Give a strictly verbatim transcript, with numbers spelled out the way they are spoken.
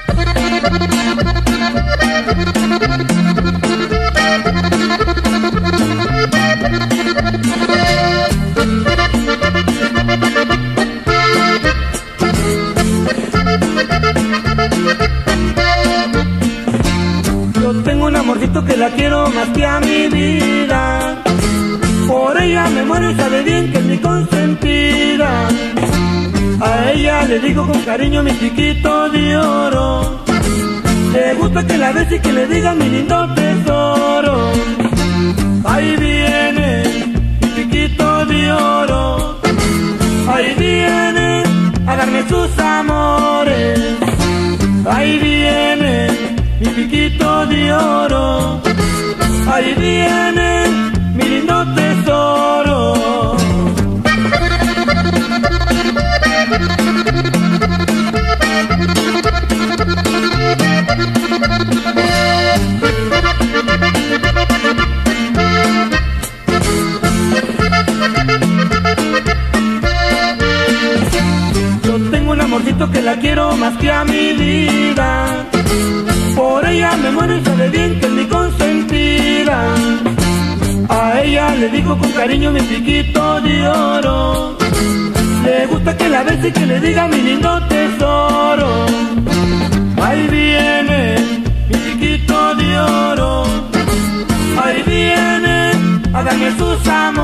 Tengo un amorcito que la quiero más que a mi vida. Por ella me muero y sabe bien que es mi consentida. A ella le digo con cariño mi piquito de oro. Le gusta que la bese y que le diga mi lindo tesoro. Ahí viene mi piquito de oro. Ahí viene a darme sus amores. Ahí viene mi piquito de oro, ahí viene mi lindo tesoro. Yo tengo un amorcito que la quiero más que a mi vida. Por ella me muero y sabe bien que es mi consentida. A ella le digo con cariño mi piquito de oro. Le gusta que la bese y que le diga mi lindo tesoro. Ahí viene mi piquito de oro. Ahí viene a darme sus amores.